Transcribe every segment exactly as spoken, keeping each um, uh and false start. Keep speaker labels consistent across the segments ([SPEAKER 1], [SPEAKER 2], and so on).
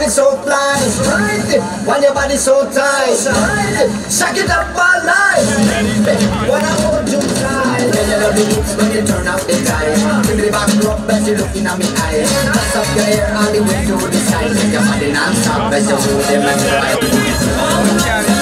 [SPEAKER 1] moving so fly. When your body so tight, suck it up all night. When I hold you tight, then you love the hips when you turn out the tide. Give me the back rub as you looking at me eyes. Toss up your hair all the way to the side. Make your body non-stop as you hold them and ride.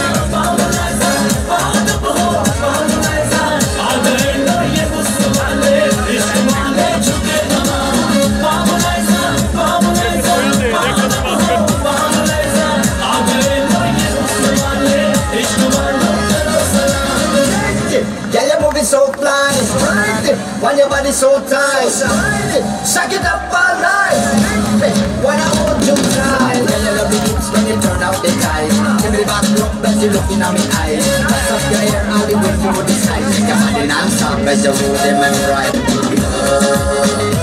[SPEAKER 1] So fly, when your body so tight, suck it up all night. When I hold you tight, when you love the hips when you turn out the tide. Give me the back rub as you looking at me eyes. Toss up your hair all the way to the side. Make your body non-stop as you hold them and ride.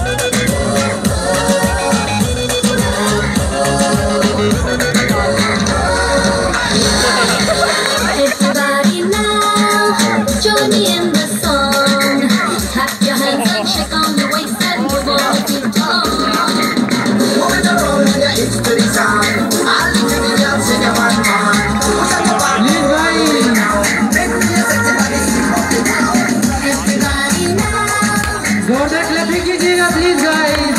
[SPEAKER 2] जोरदार clapping कीजिएगा please guys.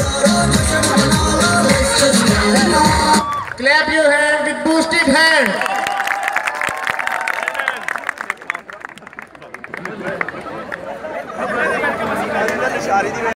[SPEAKER 3] Clap your hand with boosted hand.